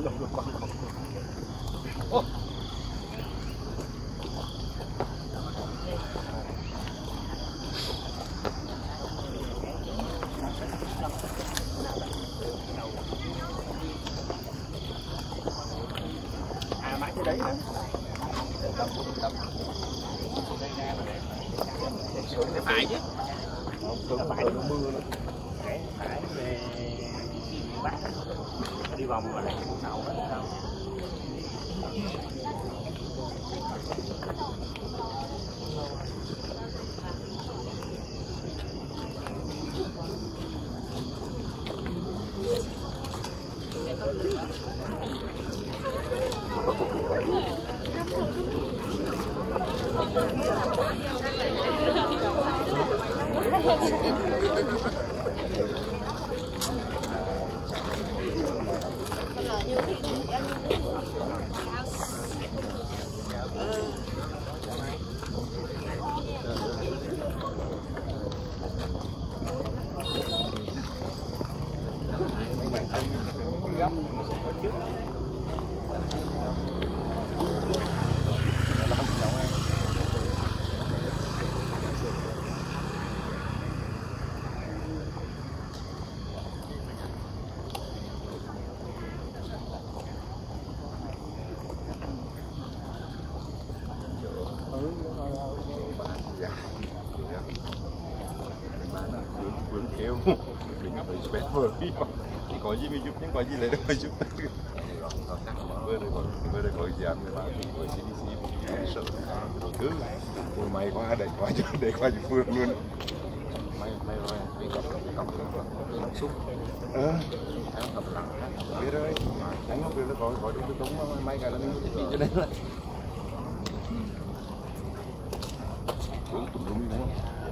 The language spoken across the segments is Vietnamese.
Máy cái đấy hả? Phải chứ. Phải mưa nữa. Phải về Bắc đi vòng và lại cái sậu đó sao? Vướng kêu mình phải quét vừa đi thì có gì mình giúp nhưng có gì lấy đâu phải giúp vừa đây có dự án người ta thì với CDC sở đầu tư ôi may quá để qua cho phương luôn may rồi mình gặp xúc biết rồi anh không biết là có đi tôi đúng mà may cả là mình bị cho đấy là đúng đúng không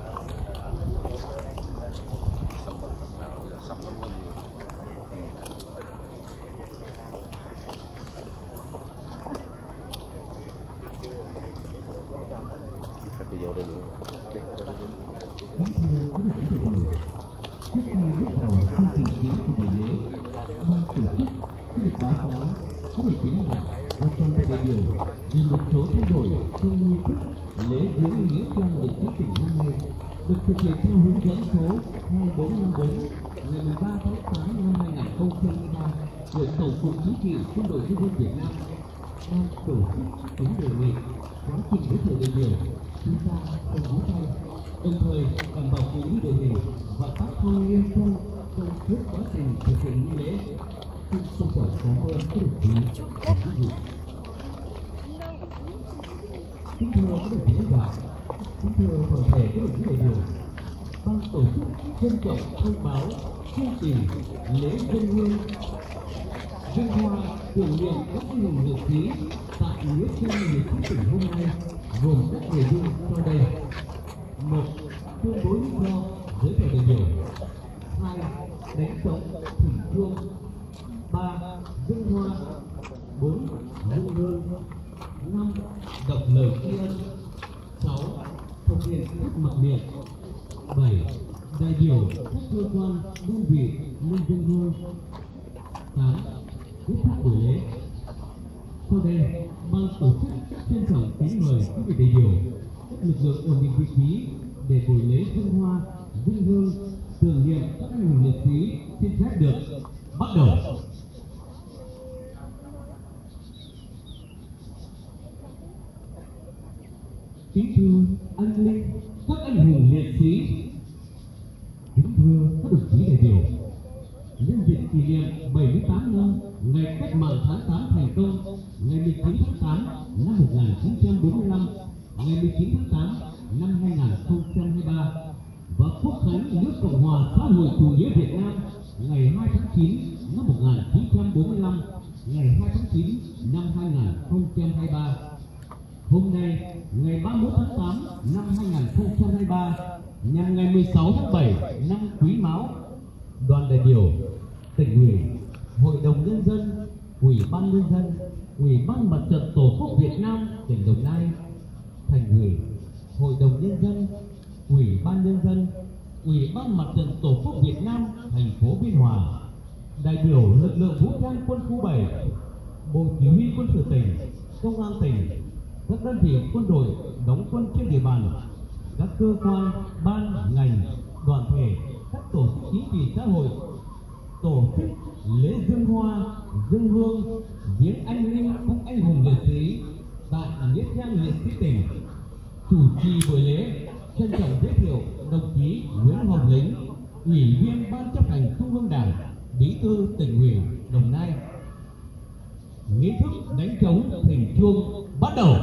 vì một số thay đổi trong nghi thức lễ viếng nghĩa trang liệt sĩ tỉnh năm nay được thực hiện theo hướng dẫn số 2454 ngày 13 tháng 8 năm 2023 của Tổng cục Chính trị Quân đội Nhân dân Việt Nam đang tổ chức kính đề nghị quá trình giới thiệu đại biểu chúng ta không vỗ tay, đồng thời đảm bảo kỹ đề nghị và phát huy nghiêm túc trong suốt quá trình thực hiện nghi lễ. Xin trân trọng cảm ơn các đồng chí và quý vị. Kính thưa các đồng chí lãnh đạo, kính thưa toàn thể các đồng chí đại biểu, ban tổ chức trân trọng thông báo chương trình lễ dân hương dân hoa tưởng niệm các anh hùng liệt sĩ tại nghĩa trang liệt sĩ tỉnh hôm nay gồm các nội dung sau đây: 1. Tuyên bố lý do giới thiệu đại biểu. 2. Đánh trống thỉnh chuông. 3. Dân hoa. 4. Dân hương. 5. Đọc lời tri ân. 6. Thực hiện các mặc niệm. 7. Đại biểu các cơ quan đơn vị lên dân hương. 8. Kết thúc buổi lễ. Sau đây, ban tổ chức trân trọng kính mời quý vị đại biểu các lực lượng ổn định vị trí để buổi lễ dân hoa dân hương tưởng niệm các anh hùng liệt sĩ xin phép được bắt đầu. Kính thưa anh linh các anh hùng liệt sĩ, kính thưa các đồng chí đại biểu, nhân dịp kỷ niệm 78 năm ngày cách mạng tháng 8 thành công, ngày 19 tháng 8 năm 1945, ngày 19 tháng 8 năm 2023 và quốc khánh nước Cộng hòa xã hội chủ nghĩa Việt Nam ngày 2 tháng 9 năm 1945, ngày 2 tháng 9 năm 2023. Hôm nay, ngày 31 tháng 8 năm 2023, nhằm ngày 16 tháng 7 năm Quý Mão, đoàn đại biểu Tỉnh ủy, Hội đồng Nhân dân, Ủy ban Nhân dân, Ủy ban Mặt trận Tổ quốc Việt Nam tỉnh Đồng Nai, Thành ủy, Hội đồng Nhân dân, Ủy ban Nhân dân, Ủy ban Mặt trận Tổ quốc Việt Nam thành phố Biên Hòa, đại biểu lực lượng vũ trang quân khu 7, Bộ Chỉ huy Quân sự tỉnh, Công an tỉnh, các đơn vị quân đội đóng quân trên địa bàn, các cơ quan, ban, ngành, đoàn thể, các tổ chức chính trị xã hội tổ chức lễ dâng hoa, dâng hương viếng anh linh các anh hùng liệt sĩ tại nghĩa trang liệt sĩ tỉnh. Chủ trì buổi lễ trân trọng giới thiệu đồng chí Nguyễn Hồng Lĩnh, Ủy viên Ban chấp hành Trung ương Đảng, Bí thư Tỉnh ủy Đồng Nai. Nghi thức đánh trống thỉnh chuông bắt đầu.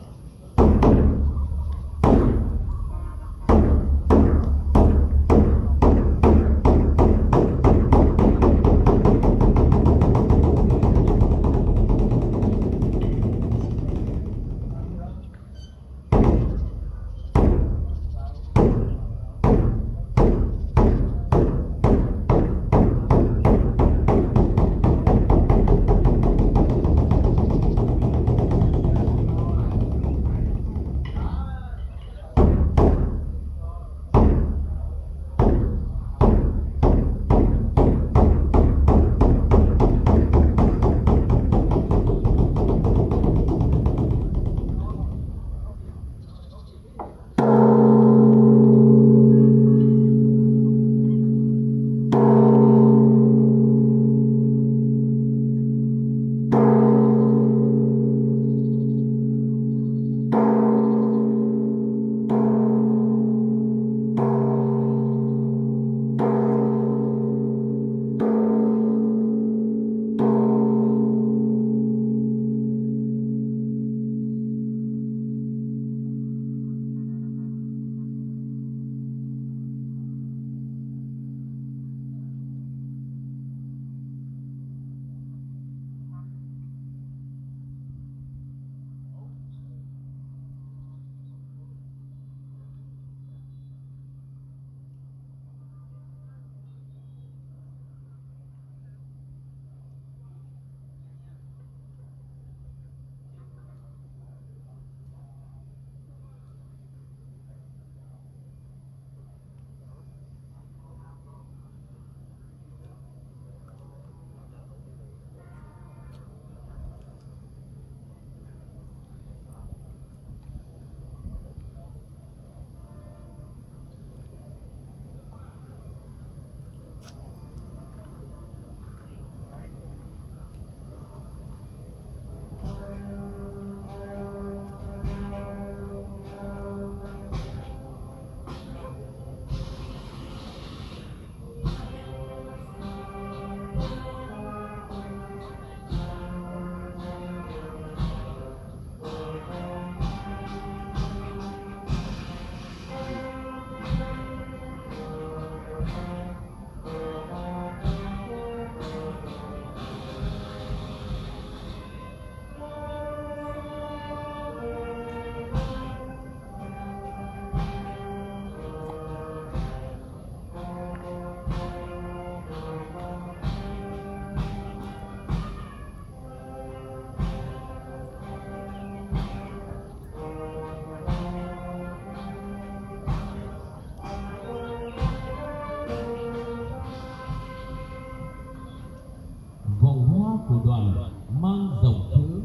Của đoàn mang dòng chữ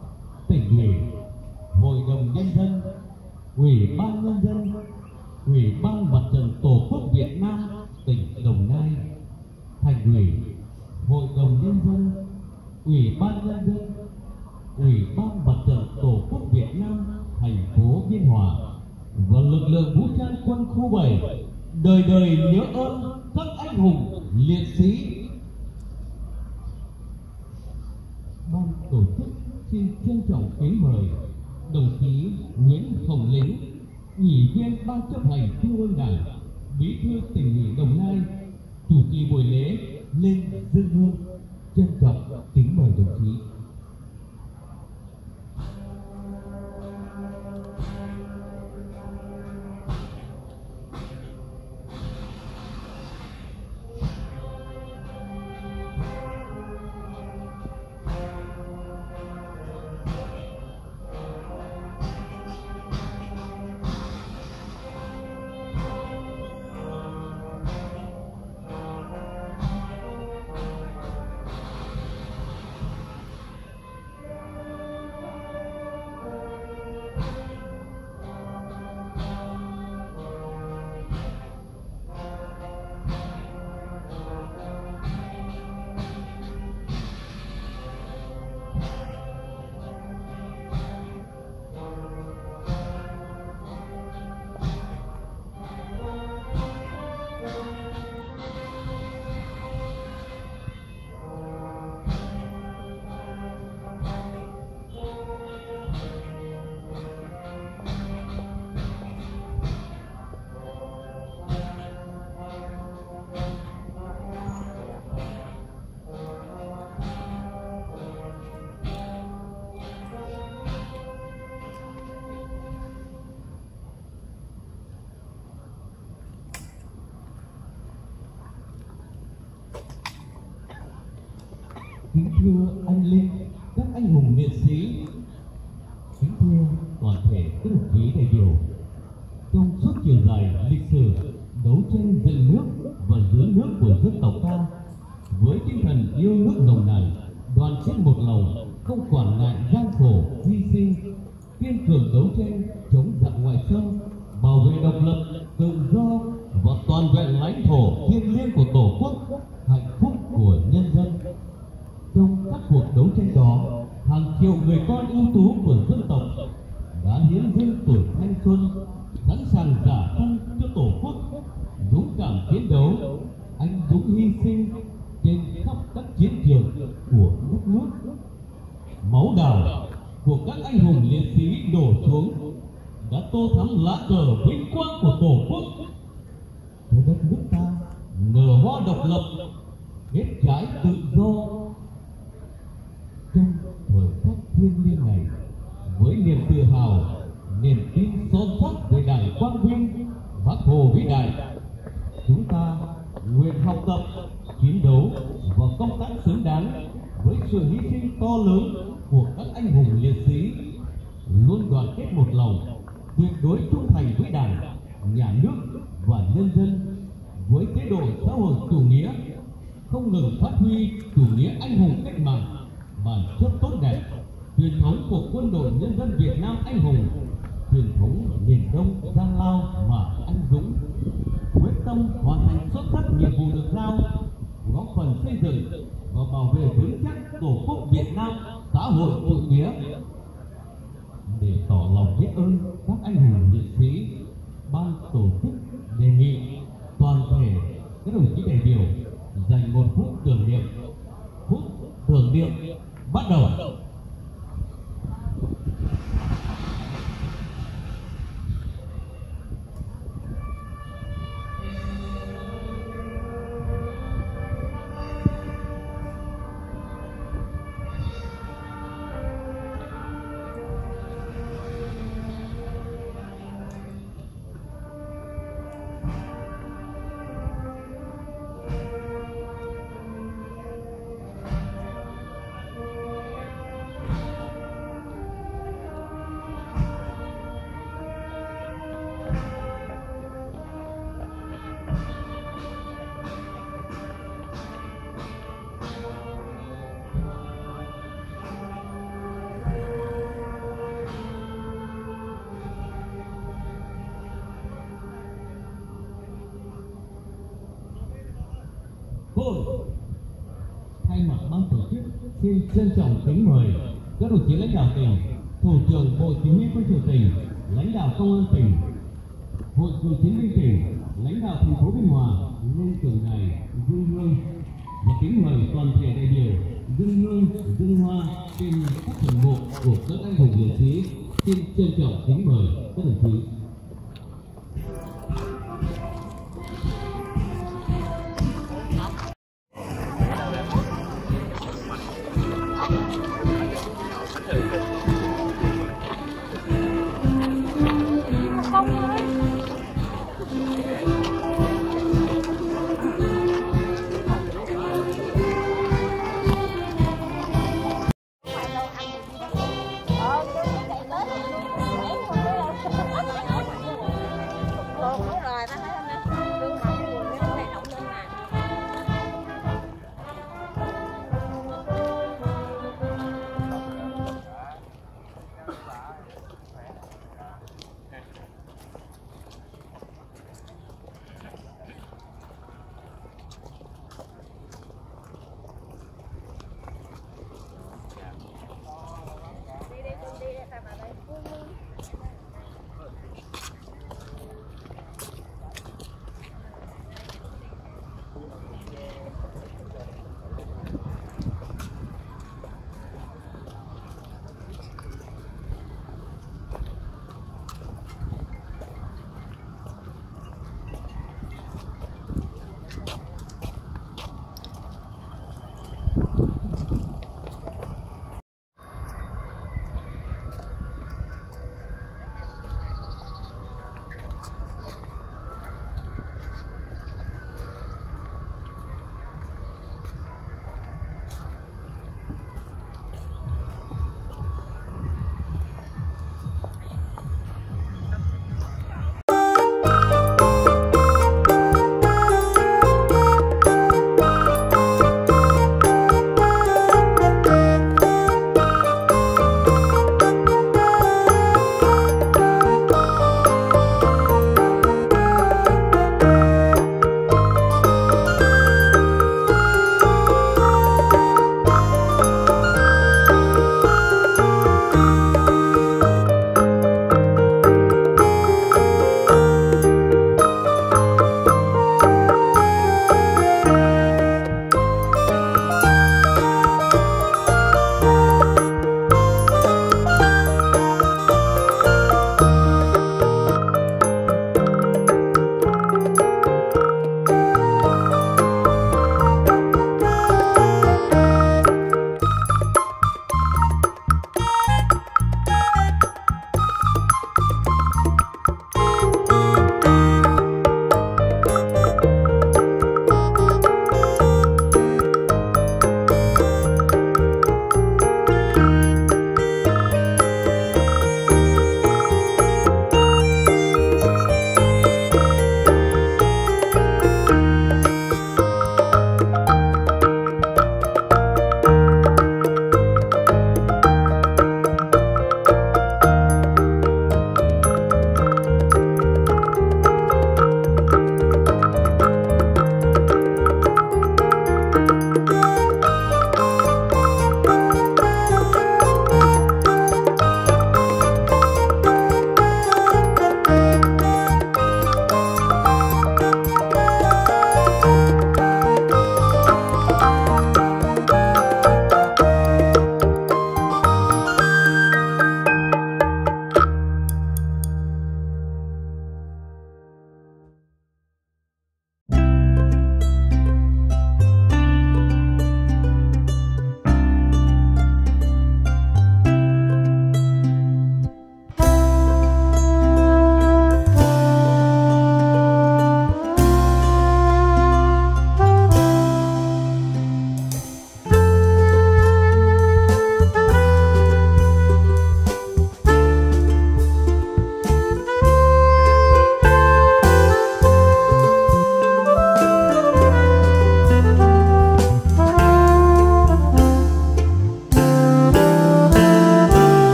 Tỉnh ủy, Hội đồng Nhân dân, Ủy ban Nhân dân, Ủy ban Mặt trận Tổ quốc Việt Nam tỉnh Đồng Nai, Thành ủy, Hội đồng Nhân dân, Ủy ban Nhân dân, Ủy ban Mặt trận Tổ quốc Việt Nam thành phố Biên Hòa và lực lượng vũ trang quân khu 7 đời đời nhớ ơn các anh hùng liệt sĩ. Ban tổ chức xin trân trọng kính mời đồng chí Nguyễn Hồng Lĩnh, Ủy viên Ban chấp hành Trung ương Đảng, Bí thư Tỉnh ủy Đồng Nai chủ trì buổi lễ lên dâng hương. Trân trọng kính mời đồng chí. Kính thưa anh linh, các anh hùng liệt sĩ, kính thưa toàn thể các đồng chí đại biểu. Trong suốt chiều dài lịch sử đấu tranh dựng nước và giữ nước của dân tộc ta, với tinh thần yêu nước nồng nàn, đoàn kết một lòng, không quản ngại gian khổ hy sinh, kiên cường đấu tranh chống giặc ngoại xâm, bảo vệ độc lập, tự do và toàn vẹn lãnh thổ thiêng liêng của Tổ quốc, hạnh phúc của nhân dân. Trong các cuộc đấu tranh đó, hàng triệu người con ưu tú của dân tộc đã hiến dâng tuổi thanh xuân, sẵn sàng rã thân cho Tổ quốc, dũng cảm chiến đấu, anh dũng hy sinh trên khắp các chiến trường của đất nước. Máu đào của các anh hùng liệt sĩ đổ xuống đã tô thắm lá cờ vinh quang của Tổ quốc, cho đất nước ta nở hoa độc lập, kết trái tự do. Trong thời khắc thiêng liêng này, với niềm tự hào, niềm tin son sắt về Đảng quang vinh, Bác Hồ vĩ đại, chúng ta nguyện học tập, chiến đấu và công tác xứng đáng với sự hy sinh to lớn của các anh hùng liệt sĩ, luôn đoàn kết một lòng, tuyệt đối trung thành với Đảng, nhà nước và nhân dân, với chế độ xã hội chủ nghĩa, không ngừng phát huy chủ nghĩa anh hùng cách mạng, bản chất tốt đẹp, truyền thống của quân đội nhân dân Việt Nam anh hùng, truyền thống miền Đông gian lao mà anh dũng, quyết tâm hoàn thành xuất sắc nhiệm vụ được giao, góp phần xây dựng và bảo vệ vững chắc Tổ quốc Việt Nam xã hội chủ nghĩa. Để tỏ lòng biết ơn các anh hùng liệt sĩ, ban tổ chức đề nghị toàn thể các đồng chí đại biểu dành 1 phút tưởng niệm. Phút tưởng niệm bắt đầu. Thay mặt ban tổ chức, xin trân trọng kính mời các đồng chí lãnh đạo tỉnh, thủ trưởng Bộ Chỉ huy Quân sự tỉnh, lãnh đạo công an tỉnh, Hội cựu chiến binh tỉnh, lãnh đạo thành phố Biên Hòa lên tượng đài dâng hương, và kính mời toàn thể đại biểu dâng hương dâng hoa trên các phần mộ của các anh hùng liệt sĩ. Xin trân trọng kính mời các đồng chí.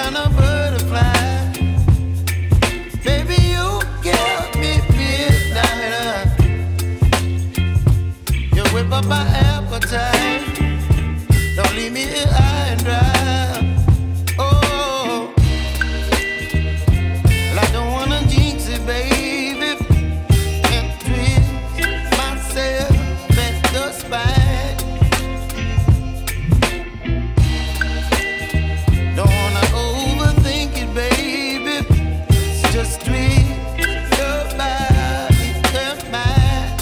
kind of butterfly. Baby, you give me midnight. You whip up my appetite. Don't leave me here high and dry. Oh, well, I don't wanna jinx it, baby, and twist myself at the spine. Don't wanna overthink it, baby. It's just twist your body and mine.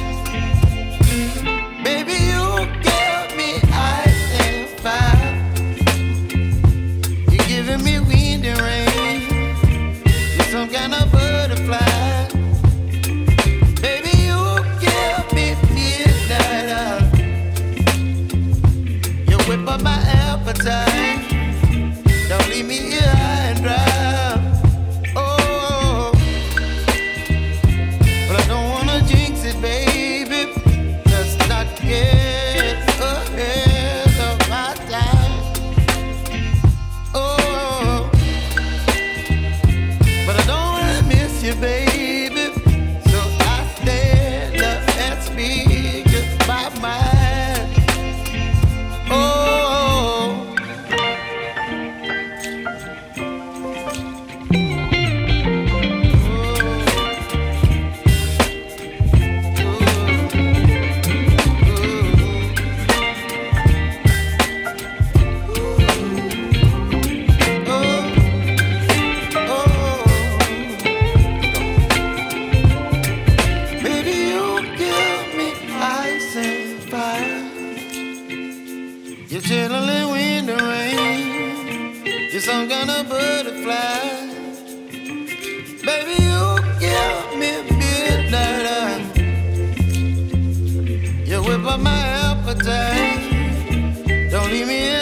Baby, you give me ice and fire. You're giving me wind and rain. You're some kind of butterfly. Baby, you give me midnight. You whip up my appetite. Don't leave me here high and dry. Oh, but I don't wanna jinx it, baby. Let's not get ahead of my time. Oh, but I don't wanna miss you, baby. So I stand up and speak just my mind. Oh. Baby, you give me ice and fire. You're chilling wind and rain. You're some kind of butterfly. Baby, you give me midnight. You whip up my appetite. Don't leave me